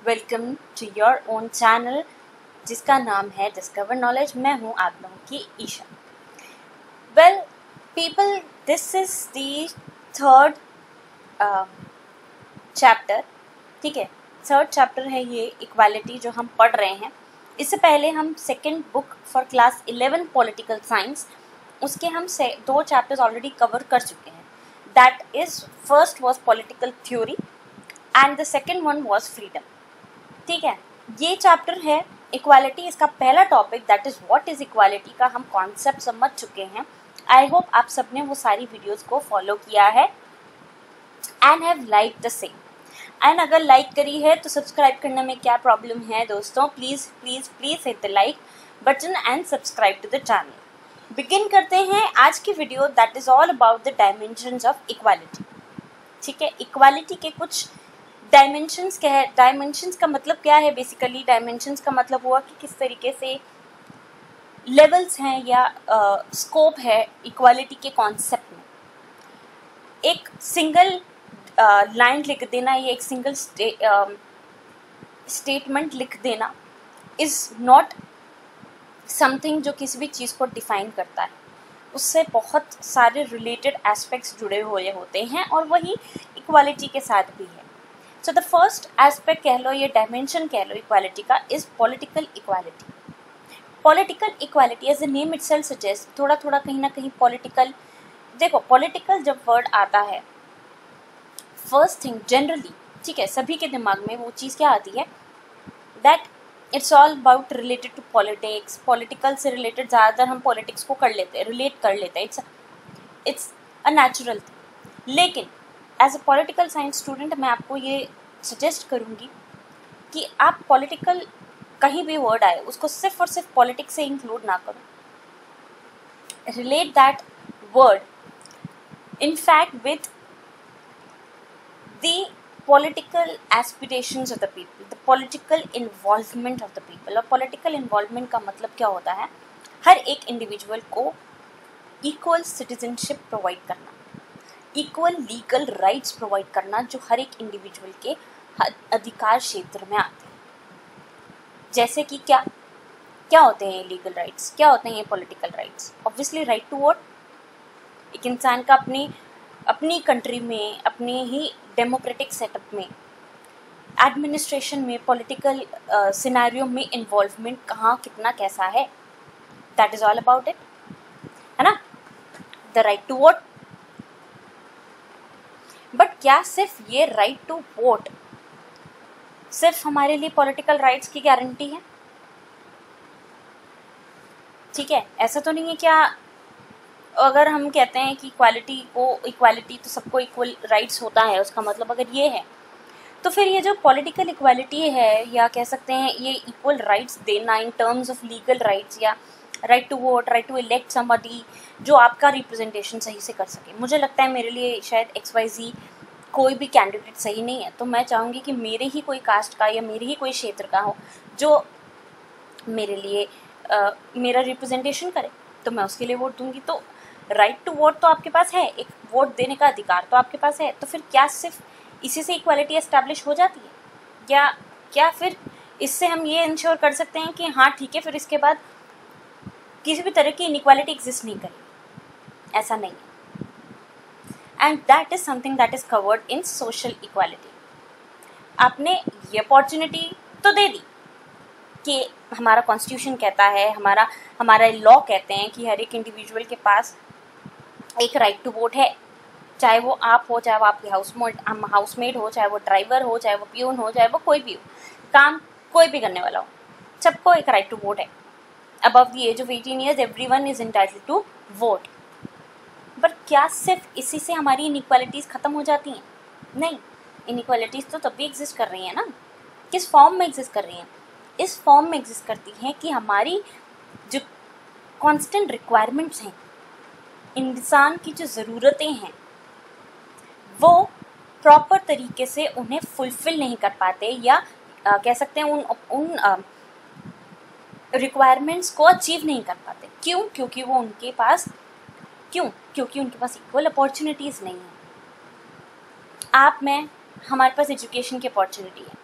Welcome to your own channel जिसका नाम है डिस्कवर नॉलेज। मैं हूँ आप लोगों की Isha. Well people, this is the third chapter. ठीक है, थर्ड चैप्टर है ये इक्वालिटी जो हम पढ़ रहे हैं। इससे पहले हम second book for class 11 political science, उसके हम दो चैप्टर्स ऑलरेडी कवर कर चुके हैं। That is first was political theory and the second one was freedom. ठीक है, ये चैप्टर है इक्वालिटी, इसका पहला topic that is what is equality का हम कॉन्सेप्ट समझ चुके हैं। आई होप आप सबने वो सारी वीडियोस को फॉलो किया है and have like the same. And अगर लाइक करी है तो सब्सक्राइब करने में क्या प्रॉब्लम है दोस्तों? Please please please hit the like button and subscribe to the channel. Begin करते हैं आज की video that is all about the dimensions of equality. ठीक है, इक्वालिटी के कुछ डायमेंशंस क्या है? डायमेंशंस का मतलब क्या है? बेसिकली डायमेंशंस का मतलब हुआ कि किस तरीके से लेवल्स हैं या स्कोप है इक्वालिटी के कॉन्सेप्ट में। एक सिंगल लाइन लिख देना या एक सिंगल स्टेटमेंट लिख देना इज नॉट समथिंग जो किसी भी चीज़ को डिफाइन करता है। उससे बहुत सारे रिलेटेड एस्पेक्ट्स जुड़े हुए होते हैं और वही इक्वालिटी के साथ भी है। सो द फर्स्ट एस्पेक्ट कह लो, ये डायमेंशन कह लो इक्वालिटी का, is political equality. Political equality as a name itself suggest, थोड़ा थोड़ा कहीं ना कहीं पॉलिटिकल, देखो पॉलिटिकल जब वर्ड आता है फर्स्ट थिंग जनरली, ठीक है, सभी के दिमाग में वो चीज़ क्या आती है that it's all about related to politics. Political से रिलेटेड ज़्यादातर हम पॉलिटिक्स को कर लेते हैं, रिलेट कर लेते हैं, इट्स अ नेचुरल थिंग। लेकिन as a political science student मैं आपको ये सजेस्ट करूँगी कि आप पॉलिटिकल कहीं भी वर्ड आए उसको सिर्फ और सिर्फ पॉलिटिक्स से इंक्लूड ना करो। Relate that word in fact with the political aspirations of the people, the political involvement of the people। और political involvement का मतलब क्या होता है? हर एक इंडिविजुअल को इक्वल सिटीजनशिप प्रोवाइड करना, इक्वल लीगल राइट्स प्रोवाइड करना जो हर एक इंडिविजुअल के अधिकार क्षेत्र में आते हैं। जैसे कि क्या क्या होते हैं ये लीगल राइट्स, क्या होते हैं ये political rights? Obviously right to vote. एक इंसान का अपनी कंट्री में, अपने ही डेमोक्रेटिक सेटअप में, एडमिनिस्ट्रेशन में, पॉलिटिकल सिनेरियो में इन्वॉल्वमेंट कहाँ कितना कैसा है, that is all about it, है ना, the right to vote. But क्या सिर्फ ये राइट टू वोट सिर्फ हमारे लिए पॉलिटिकल राइट्स की गारंटी है? ठीक है, ऐसा तो नहीं है। क्या अगर हम कहते हैं कि इक्वालिटी तो सबको इक्वल राइट्स होता है, उसका मतलब अगर ये है तो फिर ये जो पॉलिटिकल इक्वालिटी है या कह सकते हैं ये इक्वल राइट्स देना in terms of legal rights या right to vote, right to elect somebody जो आपका रिप्रेजेंटेशन सही से कर सके। मुझे लगता है मेरे लिए शायद XYZ कोई भी कैंडिडेट सही नहीं है, तो मैं चाहूँगी कि मेरे ही कोई कास्ट का या मेरे ही कोई क्षेत्र का हो जो मेरे लिए मेरा रिप्रेजेंटेशन करे, तो मैं उसके लिए वोट दूंगी। तो राइट टू वोट तो आपके पास है, एक वोट देने का अधिकार तो आपके पास है, तो फिर क्या सिर्फ इसी से इक्वालिटी एस्टैब्लिश हो जाती है? या क्या फिर इससे हम ये इंश्योर कर सकते हैं कि हाँ ठीक है, फिर इसके बाद किसी भी तरह की इनइक्वालिटी एग्जिस्ट नहीं करेगी? ऐसा नहीं है। And that is something that is covered in social equality. आपने ये अपॉर्चुनिटी तो दे दी कि हमारा कॉन्स्टिट्यूशन कहता है, हमारा लॉ कहते हैं कि हर एक इंडिविजुअल के पास एक राइट टू वोट है, चाहे वो आप हो, चाहे वो आपकी हाउसमेट हो, चाहे वो ड्राइवर हो, चाहे वो प्यून हो, चाहे वो कोई भी हो, काम कोई भी करने वाला हो, सबको एक राइट टू वोट है। Above the age of 18 years everyone is entitled to vote. But क्या सिर्फ इसी से हमारी इनइक्वालिटीज़ ख़त्म हो जाती हैं? नहीं, इनइक्वालिटीज़ तो तब भी एग्जिस्ट कर रही हैं ना। किस फॉर्म में एग्जिस्ट कर रही हैं? इस फॉर्म में एग्जिस्ट करती हैं कि हमारी जो कांस्टेंट रिक्वायरमेंट्स हैं, इंसान की जो ज़रूरतें हैं, वो प्रॉपर तरीके से उन्हें फुलफिल नहीं कर पाते या कह सकते हैं उन रिक्वायरमेंट्स को अचीव नहीं कर पाते। क्यों? क्योंकि उनके पास इक्वल अपॉर्चुनिटीज़ नहीं है। हमारे पास एजुकेशन की अपॉर्चुनिटी है,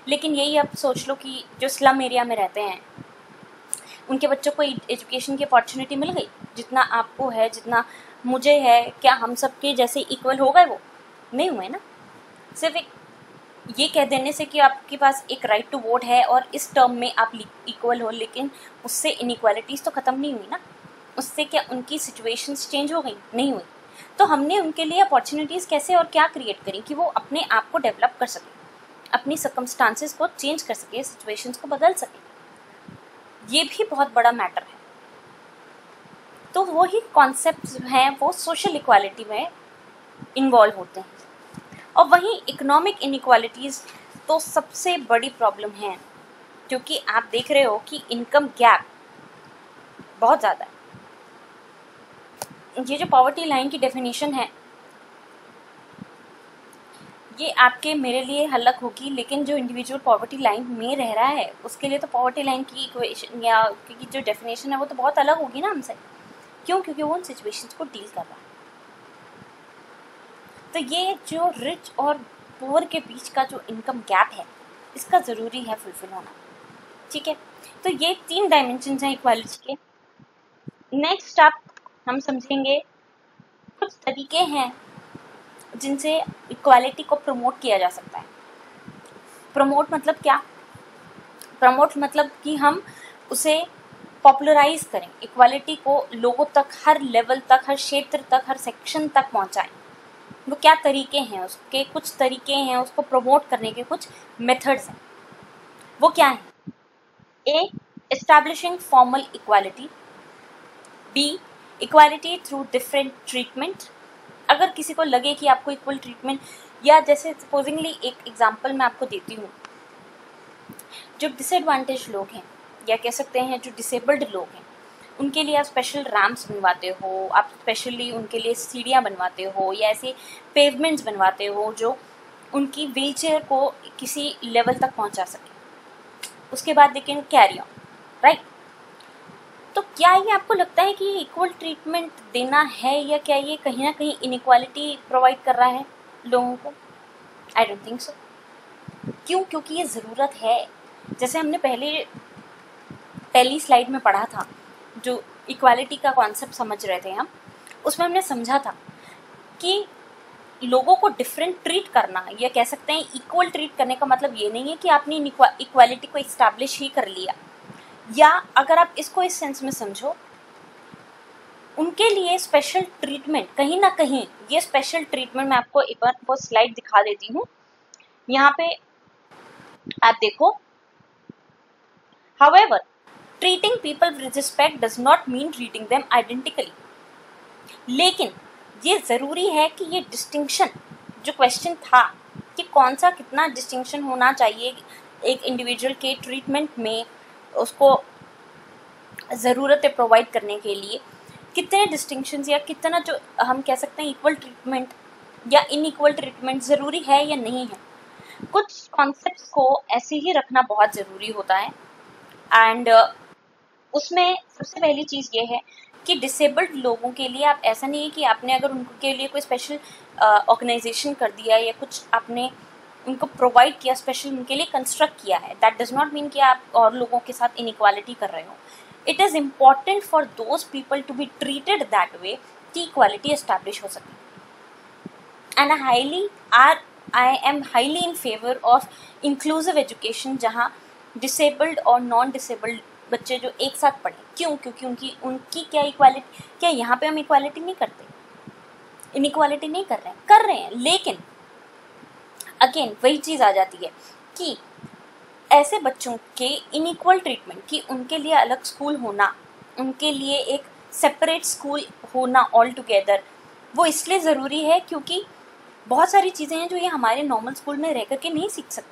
लेकिन यही आप सोच लो कि जो स्लम एरिया में रहते हैं उनके बच्चों को एजुकेशन की अपॉर्चुनिटी मिल गई, जितना आपको है, जितना मुझे है, क्या हम सबके जैसे इक्वल हो गए? वो नहीं हुए ना। सिर्फ एक ये कह देने से कि आपके पास एक राइट टू वोट है और इस टर्म में आप इक्वल हो, लेकिन उससे इनइक्वालिटीज़ तो ख़त्म नहीं हुई ना। उससे क्या उनकी सिचुएशंस चेंज हो गई? नहीं हुई। तो हमने उनके लिए अपॉर्चुनिटीज़ कैसे और क्या क्रिएट करी कि वो अपने आप को डेवलप कर सके, अपनी सर्कमस्टांसेस को चेंज कर सके, सिचुएशंस को बदल सके। ये भी बहुत बड़ा मैटर है। तो वही कॉन्सेप्ट्स हैं वो सोशल इक्वालिटी में इन्वॉल्व होते हैं। और वहीं इकोनॉमिक इनइक्वालिटीज़ तो सबसे बड़ी प्रॉब्लम है, क्योंकि आप देख रहे हो कि इनकम गैप बहुत ज़्यादा है। ये जो पॉवर्टी लाइन की डेफिनेशन है ये आपके मेरे लिए अलग होगी, लेकिन जो इंडिविजुअल पॉवर्टी लाइन में रह रहा है उसके लिए तो पॉवर्टी लाइन की इक्वेशन या की जो डेफिनेशन है वो तो बहुत अलग होगी ना हमसे। क्यों? क्योंकि वो उन सिचुएशंस को डील कर रहा है। तो ये जो रिच और पुअर के बीच का जो इनकम गैप है इसका ज़रूरी है फुलफिल होना। ठीक है, तो ये 3 डायमेंशंस हैं इक्वालिटी के। नेक्स्ट आप हम समझेंगे कुछ तरीके हैं जिनसे इक्वालिटी को प्रमोट किया जा सकता है। प्रमोट मतलब क्या? प्रमोट मतलब कि हम उसे पॉपुलराइज करें, इक्वालिटी को लोगों तक, हर लेवल तक, हर क्षेत्र तक, हर सेक्शन तक पहुंचाएं। वो क्या तरीके हैं? उसके कुछ तरीके हैं, उसको प्रमोट करने के कुछ मेथड्स हैं। वो क्या है? A, establishing formal equality. B, equality through different treatment. अगर किसी को लगे कि आपको इक्वल ट्रीटमेंट, या जैसे सपोजिंगली एक एग्जांपल मैं आपको देती हूँ, जो डिसएडवांटेज लोग हैं या कह सकते हैं जो डिसेबल्ड लोग हैं उनके लिए आप स्पेशल रैम्प्स बनवाते हो, आप स्पेशली उनके लिए सीढ़ियाँ बनवाते हो या ऐसे पेवमेंट्स बनवाते हो जो उनकी व्हीलचेयर को किसी लेवल तक पहुंचा सके। उसके बाद they can carry on, right? तो क्या ये आपको लगता है कि ये इक्वल ट्रीटमेंट देना है, या क्या ये कहीं ना कहीं इनइक्वालिटी प्रोवाइड कर रहा है लोगों को? I don't think so. क्यों? क्योंकि ये ज़रूरत है। जैसे हमने पहली स्लाइड में पढ़ा था, जो इक्वालिटी का कॉन्सेप्ट समझ रहे थे हम, उसमें हमने समझा था कि लोगों को डिफरेंट ट्रीट करना, या कह सकते हैं इक्वल ट्रीट करने का मतलब ये नहीं है कि आपने इक्वालिटी को इस्टेब्लिश ही कर लिया, या अगर आप इसको इस सेंस में समझो, उनके लिए स्पेशल ट्रीटमेंट कहीं ना कहीं, ये स्पेशल ट्रीटमेंट मैं आपको एक बार वो स्लाइड दिखा देती हूँ। यहाँ पे आप देखो, however, treating people with respect does not mean treating them identically. लेकिन ये ज़रूरी है कि ये डिस्टिंक्शन, जो क्वेश्चन था कि कौन सा कितना डिस्टिंक्शन होना चाहिए एक इंडिविजुअल के ट्रीटमेंट में, उसको ज़रूरतें प्रोवाइड करने के लिए, कितने डिस्टिंक्शंस या कितना जो हम कह सकते हैं इक्वल ट्रीटमेंट या इनइक्वल ट्रीटमेंट ज़रूरी है या नहीं है। कुछ कॉन्सेप्ट्स को ऐसे ही रखना बहुत ज़रूरी होता है। एंड उसमें सबसे पहली चीज़ ये है कि डिसेबल्ड लोगों के लिए आप, ऐसा नहीं है कि आपने अगर उनके लिए कोई स्पेशल ऑर्गेनाइजेशन कर दिया या कुछ आपने उनको प्रोवाइड किया, स्पेशल उनके लिए कंस्ट्रक्ट किया है, दैट डज नॉट मीन कि आप और लोगों के साथ इनइक्वालिटी कर रहे हो। It is important for those people to be treated that way कि इक्वालिटी एस्टैब्लिश हो सके। And I am highly in favour of inclusive education, जहाँ डिसेबल्ड और नॉन डिसेबल्ड बच्चे जो एक साथ पढ़े। क्यों? क्योंकि उनकी क्या इक्वालिटी, क्या यहाँ पे हम इक्वालिटी नहीं करते, इनइक्वालिटी नहीं कर रहे हैं, लेकिन अगेन वही चीज़ आ जाती है कि ऐसे बच्चों के इनइक्वल ट्रीटमेंट, कि उनके लिए अलग स्कूल होना, उनके लिए एक सेपरेट स्कूल होना ऑल टुगेदर, वो इसलिए ज़रूरी है क्योंकि बहुत सारी चीज़ें हैं जो ये हमारे नॉर्मल स्कूल में रह करके नहीं सीख सकते,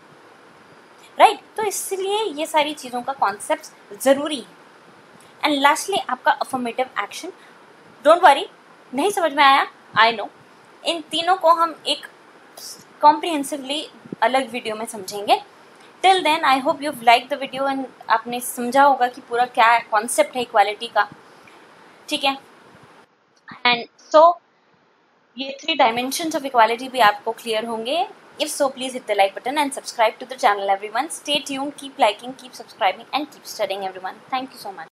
राइट? तो इसलिए ये सारी चीज़ों का कॉन्सेप्ट ज़रूरी है। एंड लास्टली आपका अफर्मेटिव एक्शन। डोंट वरी, नहीं समझ में आया, आई नो, इन तीनों को हम एक कॉम्प्रिहेंसिवली अलग वीडियो में समझेंगे। Till then I hope you like the video and आपने समझा होगा कि पूरा क्या कॉन्सेप्ट है इक्वालिटी का, ठीक है? एंड सो ये 3 डायमेंशंस ऑफ इक्वालिटी भी आपको क्लियर होंगे If so, please hit the like button and subscribe to the channel everyone. Stay tuned, keep liking, keep subscribing and keep studying everyone. Thank you so much.